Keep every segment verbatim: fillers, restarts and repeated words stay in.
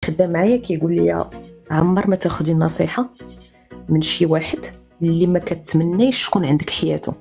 خدام معايا كيقول لي عمر ما تاخدي النصيحه من شي واحد اللي ما كتمنيش شكون عندك حياته.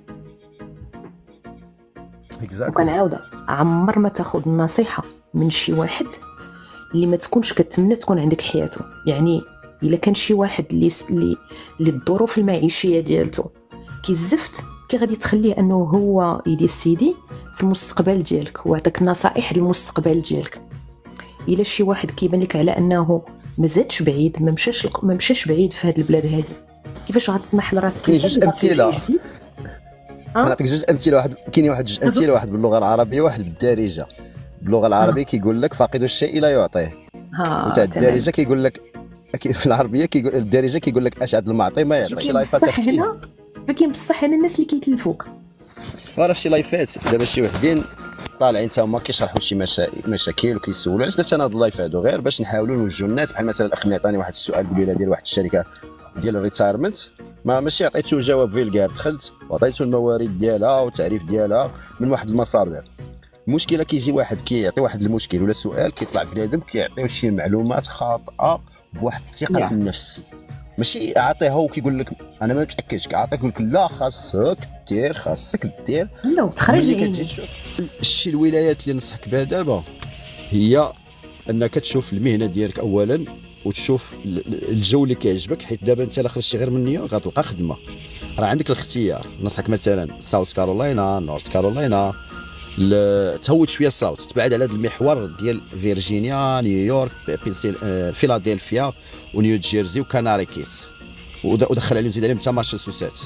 اكزاكتلي. وكنعاودها، عمر ما تاخد النصيحه من شي واحد اللي ما تكونش كتمنى تكون عندك حياته. يعني الا كان شي واحد اللي اللي اللي الظروف المعيشيه ديالته كيزفت، كي غادي تخليه انه هو يدير سيدي في المستقبل ديالك ويعطيك نصائح للمستقبل ديالك. الا شي واحد كيبان لك على انه ما زادش بعيد، ما مشاش ما مشاش بعيد في هذه البلاد هذه، كيفاش غتسمح لراسك؟ كاين جوج امثله، نعطيك جوج امثله. واحد كاين واحد جوج امثله، واحد باللغه العربيه وواحد بالدارجه. باللغه العربيه كيقول لك فاقد الشيء لا يعطيه، وتاع الدارجه كيقول لك في العربيه كيقول الدارجه كيقول لك اشعد المعطي ما يعطي. شي لايفات اختي كاين بصح هنا الناس اللي كيتلفوك راه شي لايفات دابا شي وحدين طالعين تا هما كيشرحوا شي مشاكل وكيسولوا علاش درت انا هاد اللايف هادو، غير باش نحاولوا نوجهوا الناس. بحال مثلا الاخ عطاني واحد السؤال قبيله ديال واحد الشركه ديال الريتايرمنت، ما ماشي عطيتو جواب فيلغار، دخلت وعطيتو الموارد ديالها والتعريف ديالها من واحد المصادر. المشكله كيجي واحد كيعطي واحد المشكل ولا سؤال، كيطلع بنادم كيعطيو شي معلومات خاطئه بواحد الثقه في النفس، ماشي عاطيها وكيقول لك انا ما متاكدش، كيعطيك يقول لك لا خاصك دير خاصك دير. لا وتخرج لي الشيء الولايات اللي نصحك بها دابا هي انك تشوف المهنه ديالك اولا، وتشوف الجو اللي كيعجبك، حيت دابا انت الا خرجتي غير من نيويورك غتلقى خدمه، راه عندك الاختيار. نصحك مثلا ساوث كارولاينا، نورث كارولاينا، تهود شويه الصوت، تبعد على هذا المحور ديال فيرجينيا، نيويورك، فيلادلفيا ونيو جيرسي وكناري كيت، ودخل عليهم زيد عليهم حتى ماساتشوستس.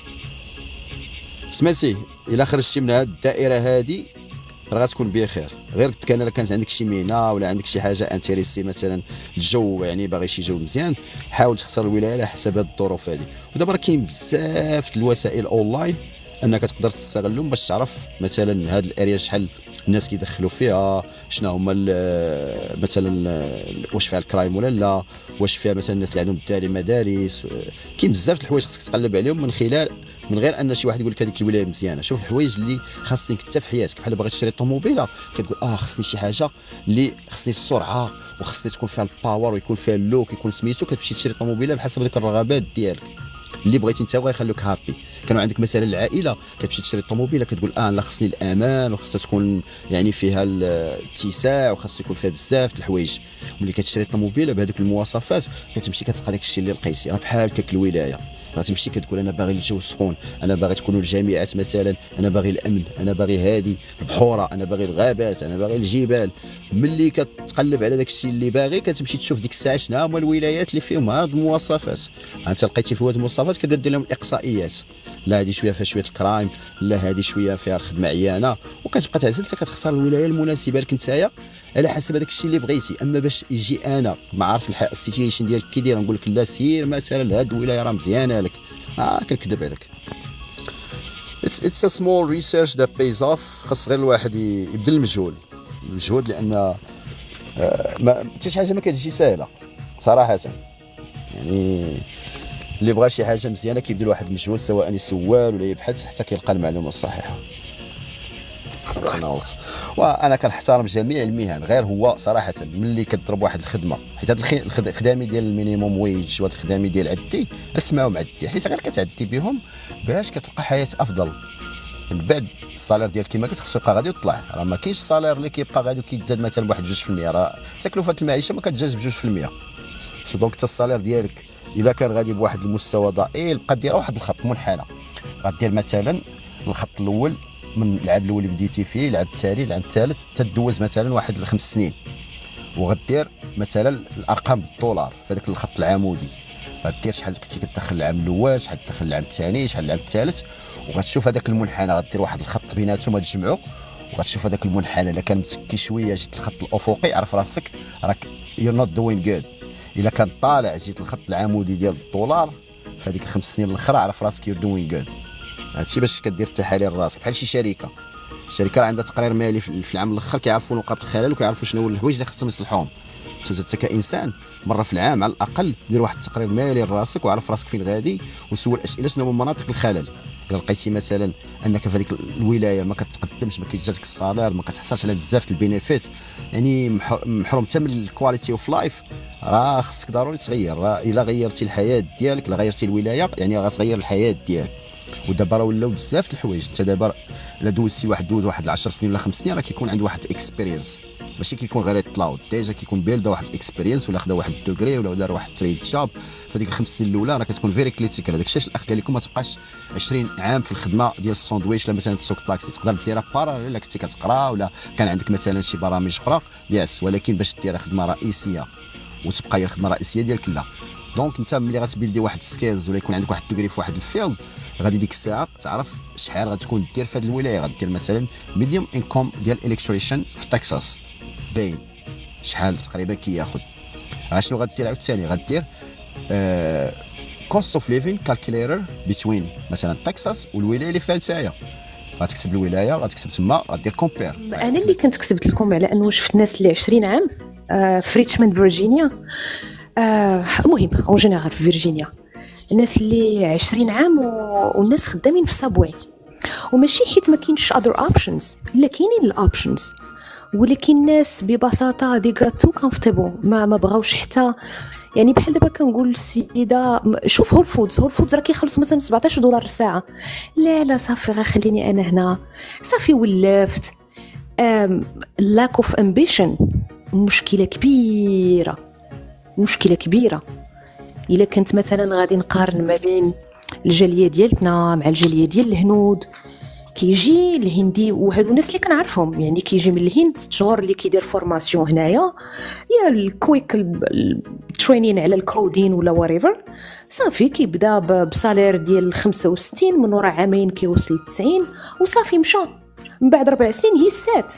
سمعتي؟ الا خرجتي من هذه الدائره هذه راه غتكون بخير. غير كان الا كانت عندك شي مهنه ولا عندك شي حاجه انتريسي، مثلا الجو، يعني باغي شي جو مزيان، حاول تختار الولايه على حسب هذه الظروف هذه. ودابا راه كاين بزاف الوسائل اونلاين انك تقدر تستغلهم باش تعرف مثلا هاد الاريا شحال الناس كيدخلوا فيها، شنو هما مثلا واش فيها الكرايم ولا لا، واش فيها مثلا الناس اللي عندهم الدراري مدارس. كاين بزاف د الحوايج خصك تقلب عليهم من خلال من غير ان شي واحد يقول لك هذيك الولايه مزيانه. شوف الحوايج اللي خاصك انت في حياتك، بحال باغي تشري طوموبيله كتقول اه خصني شي حاجه اللي خصني السرعه وخصني تكون فيها الباور ويكون فيها اللوك يكون سميتو، كتمشي تشري طوموبيله بحسب ديك الرغبات ديالك اللي بغيتي انت وغيخلوك هابي. كانوا عندك مثلا العائله كتمشي تشري الطوموبيله كتقول اه لا خصني الامان وخصها تكون يعني فيها الاتساع وخاص يكون فيها بزاف د الحوايج. ملي كتشري الطوموبيله بهذوك المواصفات كتمشي كتلقى داك الشيء اللي لقيتي. راه بحال هكاك الولايه، غتمشي كتقول انا باغي الجو سخون، انا باغي تكونوا الجامعات مثلا، انا باغي الامن، انا باغي هادي البحوره، انا باغي الغابات، انا باغي الجبال. ملي كتقلب على داك الشيء اللي باغي كتمشي تشوف ديك الساعه شنو هما الولايات اللي فيهم هاد المواصفات. انت لقيتي في هاد المواصفات كتبدا دير لهم الاقصائيات، لا هادي شويه فيها شويه الكرايم، لا هادي شويه فيها الخدمه عيانه، وكتبقى تعزل حتى كتختار الولايه المناسبه لك نتايا على حسب هذاك الشيء اللي بغيتي. اما باش يجي انا ما عارف السيتويشن ديالك كي داير نقول لك لا سير مثلا لهاد الولايه راه مزيانه لك، اه كنكذب عليك. It's it's a small research that pays off. خاص غير الواحد يبذل المجهود المجهود لان آه ما حتى شي حاجه ما كتجي سهله صراحه. يعني اللي بغى شي حاجه مزيانه كيبذل واحد المجهود، سواء يسوال ولا يبحث حتى كيلقى المعلومه الصحيحه. وانا كنحترم جميع المهن، غير هو صراحه ملي كتضرب واحد الخدمه، حيت هاد الخدامي ديال المينيموم ويج وهاد الخدامي ديال عدي اسمعهم عدي، حيت غير كتعدي بهم باش كتلقى حياه افضل. من بعد الصالير ديالك كما قلت خصو يبقى غادي يطلع، راه ما كاينش الصالير اللي كيبقى غادي وكيتزاد مثلا بواحد جوج في المية، راه تكلفه المعيشه ما كتجاش بجوج في المية. دونك حتى الصالير ديالك الا كان غادي بواحد المستوى ضئيل بقى دير واحد الخط منحنى، غدير مثلا الخط الاول من العام الاول اللي بديتي فيه، العام الثاني، العام الثالث، تدوز مثلا واحد الخمس سنين، وغدير مثلا الارقام بالدولار في هذاك الخط العمودي، غدير شحال كنتي كتدخل العام الاول، شحال تدخل العام الثاني، شحال العام الثالث، وغتشوف هذاك المنحنى غدير واحد الخط بيناتهم غتجمعوا، وغتشوف هذاك المنحنى الا كان متكي شويه جيت الخط الافقي عرف راسك راك يو نوت دوين جود. الا كان طالع جيت الخط العمودي ديال الدولار في هذيك الخمس سنين الاخرى عرف راسك يو دوين جود. هادشي باش كدير التحاليل راسك بحال شي شركه، الشركه راه عندها تقرير مالي في العام الاخر كيعرفوا نقاط الخلل وكيعرفوا شنو هو الحوايج اللي خصهم يصلحوهم. انت كانسان مره في العام على الاقل دير واحد التقرير مالي لراسك وعرف راسك فين غادي، وسول اسئله شنو هما مناطق الخلل. الا لقيتي مثلا انك في هذيك الولايه ما كتقدمش، ما كيجاتك الصالير، ما كتحصلش على بزاف البينيفيت، يعني محروم حتى من الكواليتي اوف لايف، راه خصك ضروري تغير. راه الا غيرتي الحياه ديالك، الا غيرتي الولايه، يعني غتغير الحياه ديالك. ودابا راه ولاو بزاف د الحوايج. انت دابا الا دوزتي واحد دوز واحد عشر سنين ولا خمس سنين، راه كيكون عنده واحد اكسبيرينس، ماشي كيكون غير يطلعوا ديجا، كيكون بيلدا واحد الاكسبيرينس، ولا خدا واحد الدوغري، ولا دار واحد التريد جاب في هذيك الخمس سنين الاولى، راه كتكون فيري كريتيكال. هذاك الشيء الاخ قال لكم ما تبقاش عشرين عام في الخدمه ديال الساندويتش. لا مثلا تسوق طاكسي تقدر ديرها بارا، الا كنتي كتقرا ولا كان عندك مثلا شي برامج اخرى ياس، ولكن باش ديرها خدمه رئيسيه وتبقى هي الخدمه الرئيسيه ديالك لا. دونك انت ملي غتبيلدي واحد السكيلز ولا يكون عندك واحد الدوغري في واحد الفيلد، غادي ديك الساعه تعرف شحال غتكون دير في هذه الولايه. غدير مثلا ميديوم انكم ديال الكتريشن في تكساس باين شحال تقريبا كياخذ. شنو غدير عاوتاني؟ غدير كوست اوف ليفين كالكوليتر بين مثلا تكساس والولايه اللي فيها نتايا. غتكتب الولايه، غتكتب تما، غدير كومبير. انا اللي كنت كتبت لكم على انه شفت ناس اللي عشرين عام آه في ريتشموند فيرجينيا، آه المهم او جينيرال في فيرجينيا، الناس اللي عشرين عام والناس خدامين في سابوي، وماشي حيت ما كاينش other options، لا كاينين الاوبشنز، ولكن الناس ببساطه دي غاتو كومفورتابل، ما ما بغاوش حتى يعني بحال دابا كنقول للسيده شوف هول فودز، هول فودز راه كيخلص مثلا سبعطاش دولار الساعه، لا لا صافي غير خليني انا هنا صافي ولفت. لاك اوف امبيشن مشكله كبيره، مشكله كبيره. الا كنت مثلا غادي نقارن ما بين الجاليه ديالتنا مع الجاليه ديال الهنود، كيجي الهندي وهادو الناس اللي كنعرفهم يعني كيجي من الهند ست شهور اللي كيدير فورماسيون هنايا يا الكويك الترينين على الكودين ولا وريفر، صافي كيبدا بصالير ديال خمسة وستين، من ورا عامين كيوصل تسعين وصافي مشى، من بعد ربع سنين هي سات.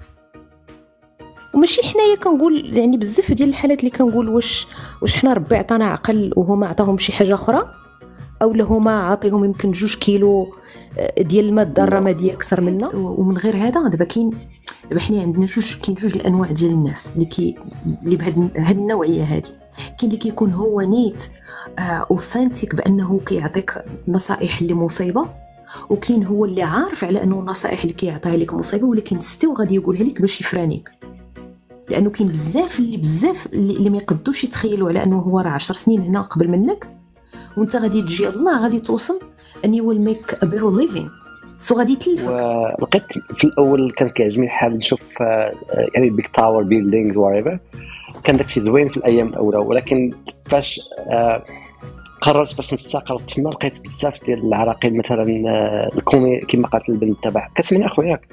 وماشي حنايا كنقول يعني بزاف ديال الحالات اللي كنقول واش واش حنا ربي عطانا عقل وهما عطاهم شي حاجه اخرى، او هما عاطيهم يمكن جوج كيلو ديال الماده الرماديه اكثر منا. ومن غير هذا دابا كاين دابا حنا عندنا جوج كاين جوج الانواع ديال الناس اللي كي اللي بهاد هاد النوعيه هذه. كاين اللي كيكون هو نيت اوثنتيك بانه كيعطيك نصائح اللي مصيبه، وكاين هو اللي عارف على انه النصائح اللي كيعطيها لك مصيبه ولكن ستيو غادي يقولها لك باش يفرانيك، لانه كاين بزاف اللي بزاف اللي, اللي ما يقدوش يتخيلوا على انه هو راه عشر سنين هنا قبل منك، وانت غادي تجي الله غادي توصل اني ويل ميك ا بيتر ليفين سو غادي تلفك. لقيت في الاول كان كيعجبني الحال نشوف يعني بيك تاور بيلدينغز ورايفر، كان داكشي زوين في الايام الاولى، ولكن فاش قررت باش نستقر تما لقيت بزاف ديال العراقيل مثلا الكومي كما قالت البنت تبع. كتسمعني اخويا؟ ياك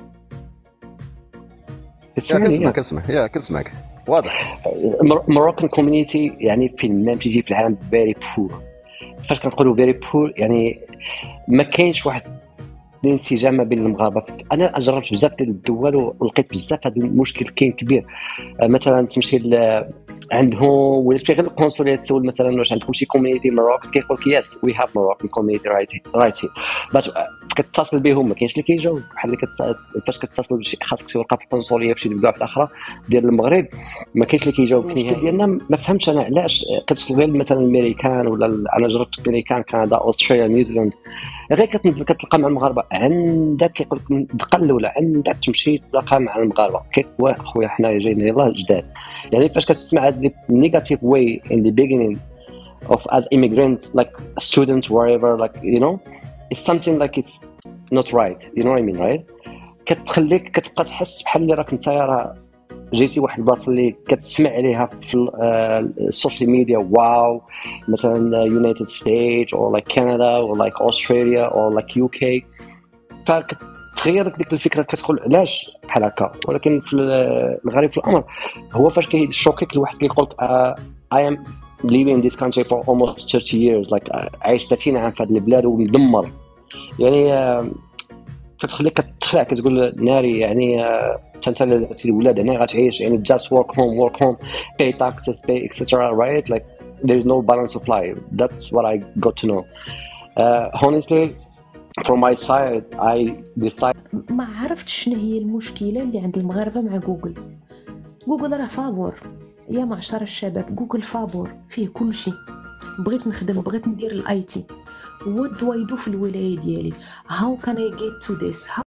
كنسمع كنسمع يا كنسمعك واضح. مروكان كوميونيتي يعني فين ما تيجي في العالم فيري بور. فاش كنقولوا فيري بور يعني ما كاينش واحد الانسجام ما بين المغاربه. انا جربت بزاف ديال الدول ولقيت بزاف هذا المشكل كاين كبير. مثلا تمشي عندهم ولا تمشي غير القنصليه تسول مثلا واش عندكم شي كوميونيتي مروك، كيقول لك يس وي هاف مروكان كوميونيتي رايت رايت باش كتصل بهم ما كاينش اللي كيجاوب. بحال اللي كتصل فاش كتصل بشي خاصك شي ورقه في القنصليه في شي بلاصه اخرى ديال المغرب ما كاينش اللي كيجاوب. المشكل ديالنا ما فهمتش انا علاش كتصل غير مثلا الامريكان ولا انا جربت الامريكان كندا استراليا نيوزيلاند غير كتنزل كتلقى مع المغاربه عندك كيقول لك دقل ولا عندك تمشي تلقى مع المغاربه كيقول خويا حنا جايين يلاه جداد. يعني فاش كتسمع هاد النيجاتيف واي in the beginning of as immigrant like a student wherever like you know it's something like it's not right, you know what I mean right. كتخليك كتبقى تحس بحال اللي راك نتايا راه جيتي واحد البلاصه اللي كتسمع عليها في السوشيال ميديا واو مثلا يونايتد ستيتس او لايك كندا او لايك استراليا او لايك يو كي، فتغير ديك الفكره كتقول علاش بحال هكا. ولكن في الغريب في الامر هو فاش كيشوكيك الواحد كيقول لك I am living in this country for almost thirty years like عايش ثلاثين عام في هذه البلاد ومدمر يعني كتخليك كتخلع كتقول ناري يعني انت الولاد هنا غتعيش يعني just work home work home pay taxes pay etc right like there is no balance of life. That's what I got to know uh, honestly from my side. I decided ما عرفتش شنو هي المشكله اللي عند المغاربه مع جوجل. جوجل راه فابور يا معشر الشباب، جوجل فابور فيه كل شيء. بغيت نخدم بغيت ندير الاي تي what do I do في الولايه ديالي how can I get to this